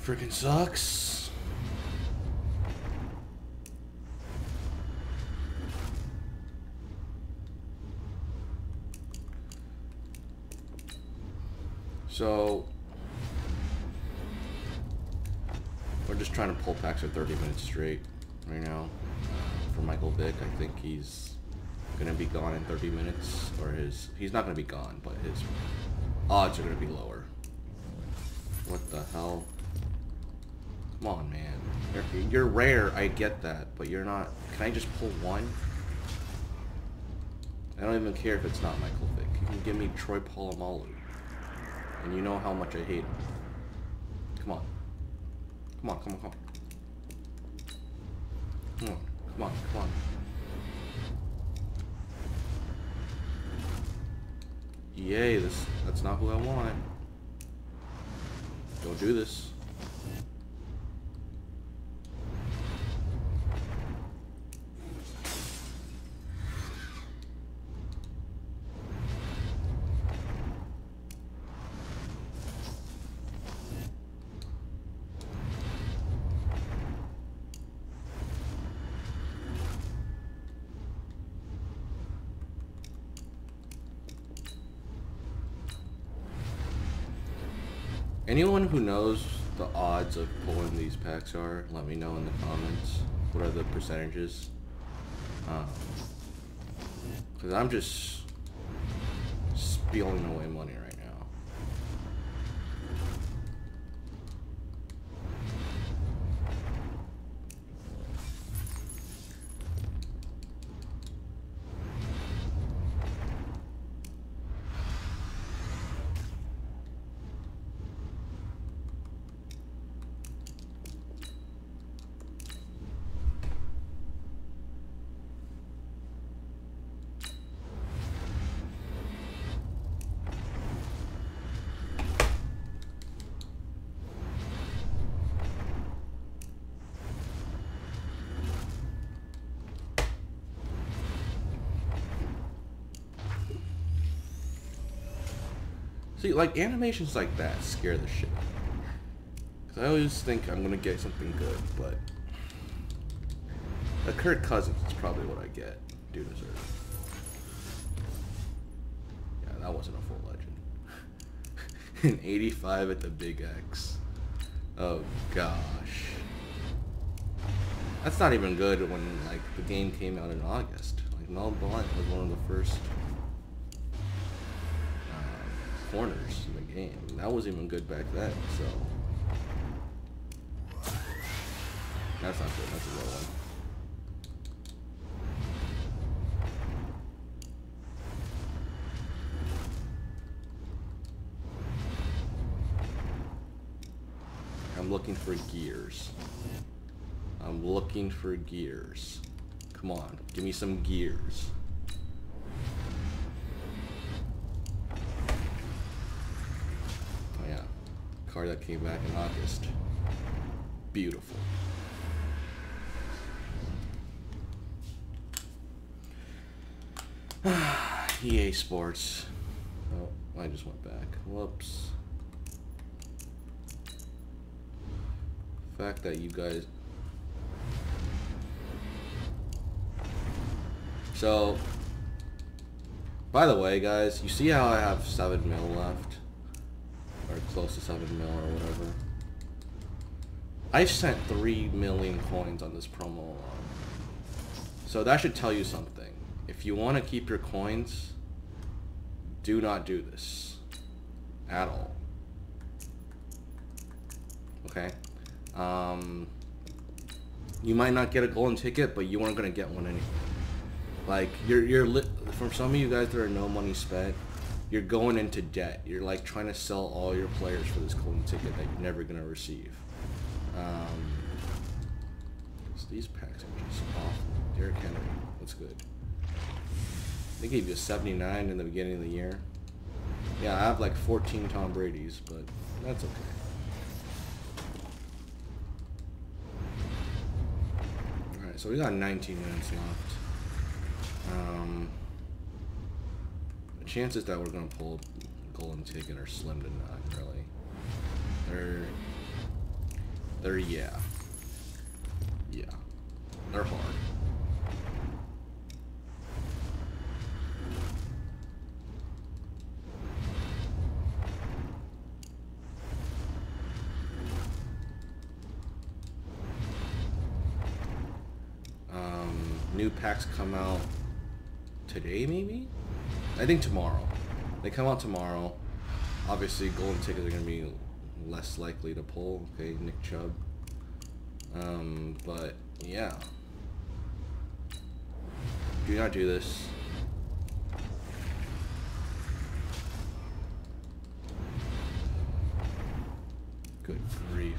freaking sucks. So we're just trying to pull packs for 30 minutes straight right now. For Michael Vick, I think he's gonna be gone in 30 minutes, or he's not gonna be gone, but his odds are gonna be lower. What the hell? Come on, man. You're rare, I get that, but you're not. Can I just pull one? I don't even care if it's not Michael Vick. You can give me Troy Polamalu. And you know how much I hate him. Come on. Come on, come on, come on. Come on, come on, come on. Yay, that's not who I want. Don't do this. Anyone who knows the odds of pulling these packs are, let me know in the comments. What are the percentages? Because I'm just spilling away money right now. See, like, animations like that scare the shit out of me. Because I always think I'm going to get something good, but a Kirk Cousins is probably what I get. Dude deserves. Yeah, that wasn't a full legend. An 85 at the Big X. Oh, gosh. That's not even good when, like, the game came out in August. Like, Mel Blount was one of the first corners in the game. That wasn't even good back then, so that's not good. That's a low one. I'm looking for gears. I'm looking for gears. Come on, give me some gears. Card that came back in August. Beautiful. EA Sports. Oh, I just went back. Whoops. The fact that you guys... So, by the way, guys, you see how I have 7 mil left? Or close to 7 mil or whatever. I sent 3 million coins on this promo alone. So that should tell you something. If you want to keep your coins, do not do this. At all. Okay? You might not get a golden ticket, but you aren't going to get one anyway. Like, from some of you guys that are no money spent, you're going into debt. You're like trying to sell all your players for this golden ticket that you're never gonna receive. These packs are just awful. Derrick Henry, what's good? They gave you a 79 in the beginning of the year. Yeah, I have like 14 Tom Brady's, but that's okay. Alright, so we got 19 minutes left. The chances that we're going to pull a golden ticket are slim to none, really. They're, yeah. Yeah. They're hard. New packs come out today, maybe? I think tomorrow. They come out tomorrow. Obviously, golden tickets are going to be less likely to pull. Okay, Nick Chubb. But, yeah. Do not do this. Good grief.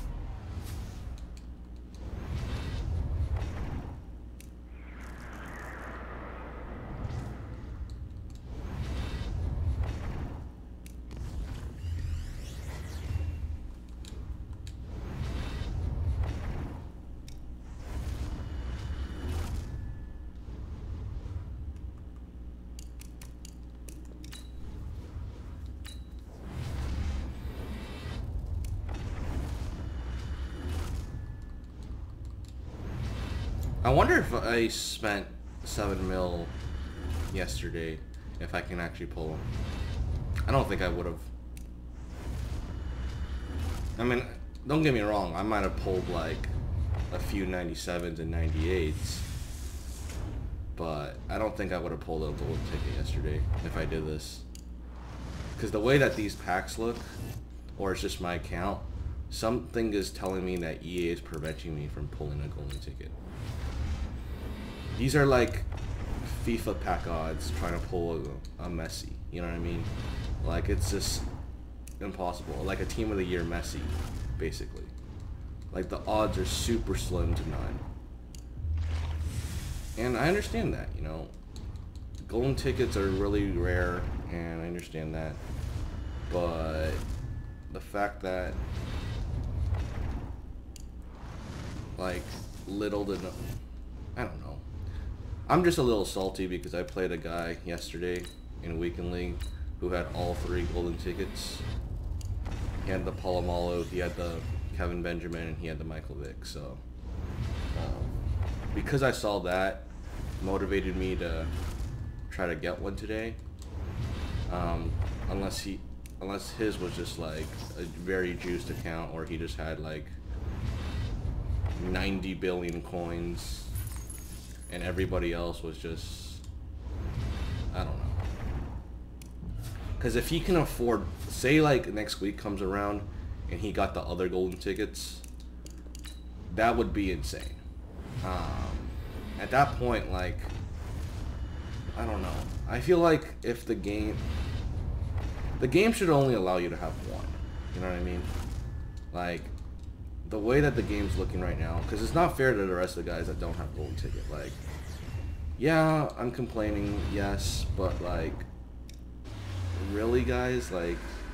I wonder if I spent 7 mil yesterday, if I can actually pull them. I don't think I would have. I mean, don't get me wrong, I might have pulled like a few 97s and 98s, but I don't think I would have pulled a gold ticket yesterday if I did this. Because the way that these packs look, or it's just my account, something is telling me that EA is preventing me from pulling a golden ticket. These are like FIFA pack odds trying to pull a Messi, you know what I mean? Like, it's just impossible. Like a team of the year Messi, basically. Like, the odds are super slim to none. And I understand that, you know. Golden tickets are really rare, and I understand that. But the fact that, like, little to no, I don't know. I'm just a little salty because I played a guy yesterday in Weekend League who had all 3 golden tickets. He had the Polamalu, he had the Kevin Benjamin, and he had the Michael Vick. So because I saw that, motivated me to try to get one today. Unless his was just like a very juiced account, or he just had like 90 billion coins. And everybody else was just, I don't know. Because if he can afford, say like next week comes around and he got the other golden tickets, that would be insane. At that point, like, I don't know. I feel like if the game should only allow you to have one. You know what I mean? Like, the way that the game's looking right now, because it's not fair to the rest of the guys that don't have golden ticket. Like, yeah, I'm complaining, yes, but like, really, guys, like,